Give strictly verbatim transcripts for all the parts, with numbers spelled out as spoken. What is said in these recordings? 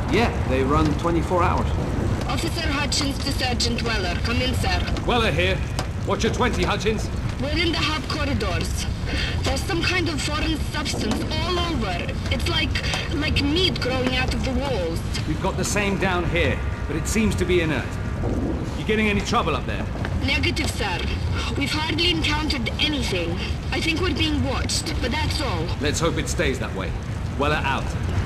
Yeah, they run twenty-four hours. Officer Hutchins to Sergeant Weller. Come in, sir. Weller here. What's your twenty, Hutchins? We're in the hub corridors. There's some kind of foreign substance all over. It's like... like meat growing out of the walls. We've got the same down here, but it seems to be inert. You getting any trouble up there? Negative, sir. We've hardly encountered anything. I think we're being watched, but that's all. Let's hope it stays that way. Weller out.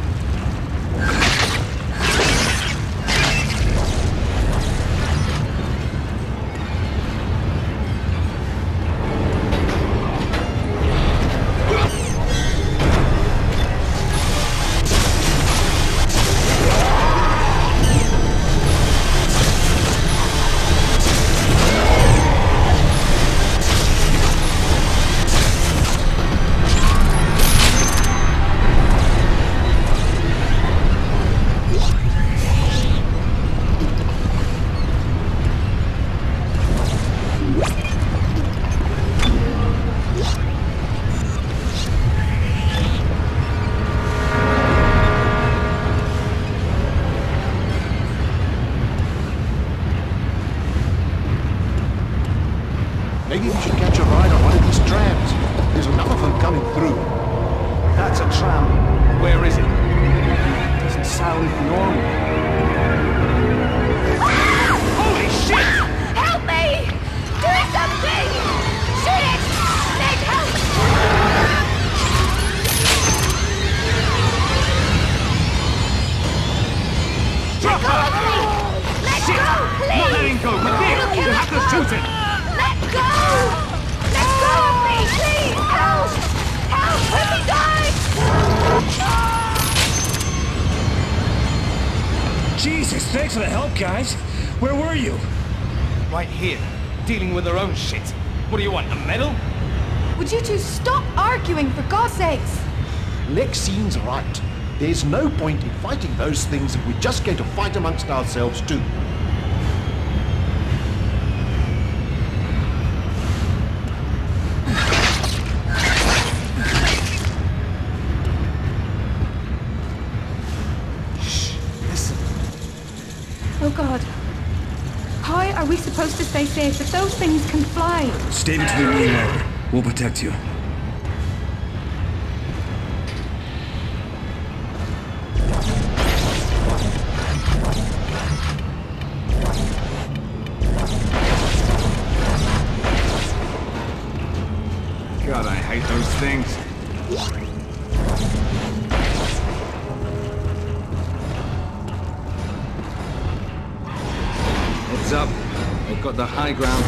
Maybe we should catch a ride on one of these trams. There's enough of them coming through. That's a tram. Where is it? Doesn't sound normal. Holy shit! Help me! Do something! Shoot it! Need help! Drop Let go her! of me! Let Shit! go, please! Not letting go! With this! It'll kill We'll have us to both. shoot it! Let go! Let go of me, please! Help! Help! Let me die! Jesus, thanks for the help, guys. Where were you? Right here, dealing with their own shit. What do you want, a medal? Would you two stop arguing, for God's sakes? Lexine's right. There's no point in fighting those things if we're just going to fight amongst ourselves too. Oh God. How are we supposed to stay safe if those things can fly? Stay between me and Weller. We'll protect you. God, I hate those things. Heads up. They've got the high ground.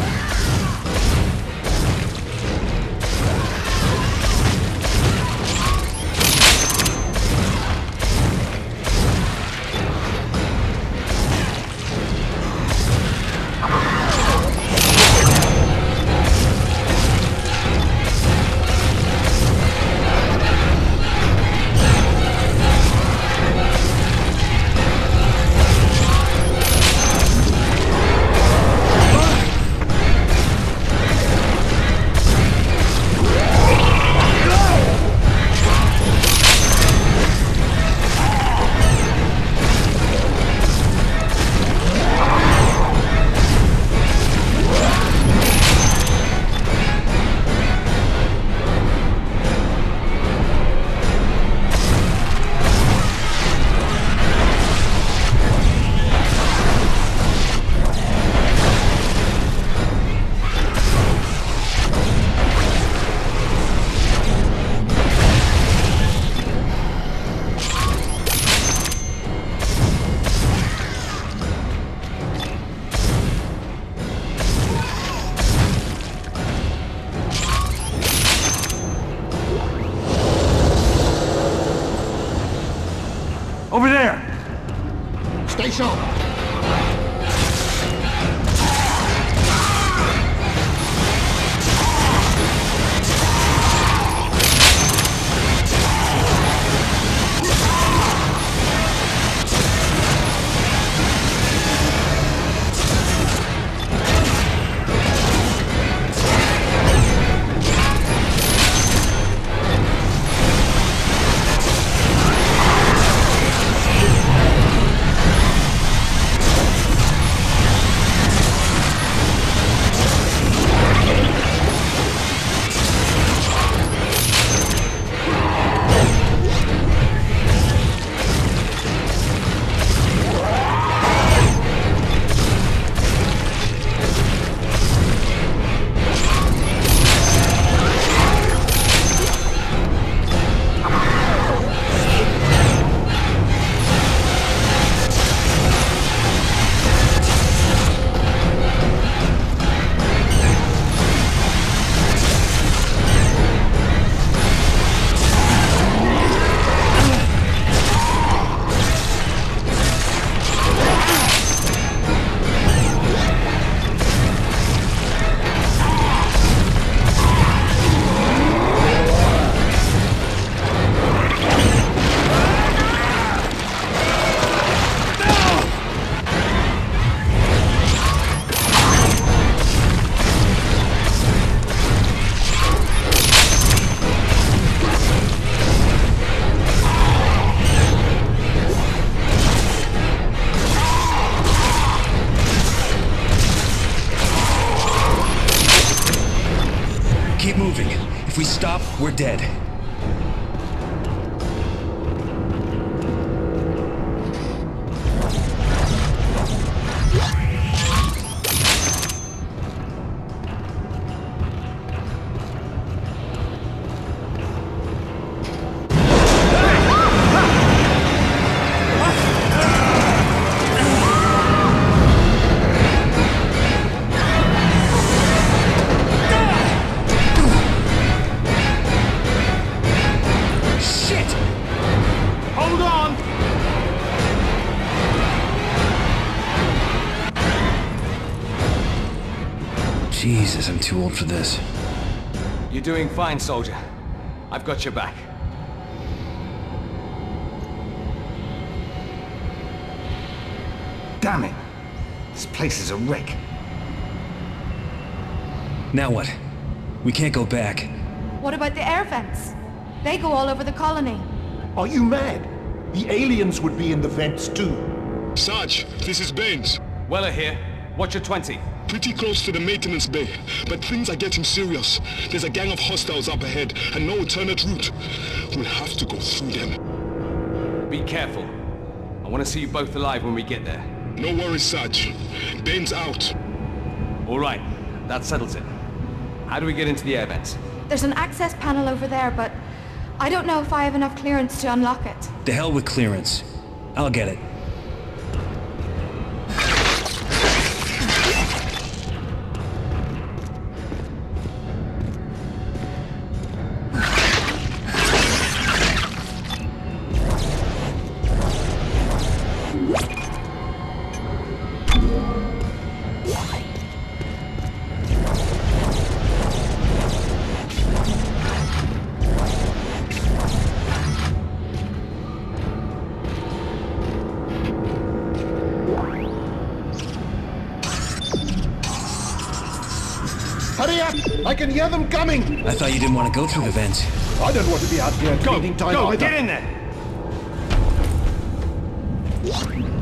Over there! Stay sharp. Keep moving. If we stop, we're dead. Jesus, I'm too old for this. You're doing fine, soldier. I've got your back. Damn it! This place is a wreck. Now what? We can't go back. What about the air vents? They go all over the colony. Are you mad? The aliens would be in the vents too. Sarge, this is Baines. Weller here. Watch your twenty. Pretty close to the maintenance bay, but things are getting serious. There's a gang of hostiles up ahead, and no alternate route. We'll have to go through them. Be careful. I want to see you both alive when we get there. No worries, Sarge. Baines out. All right. That settles it. How do we get into the air vents? There's an access panel over there, but I don't know if I have enough clearance to unlock it. The hell with clearance. I'll get it. Hurry up! I can hear them coming! I thought you didn't want to go through the vents. I don't want to be out here at Go! cleaning time Go! either. Get in there!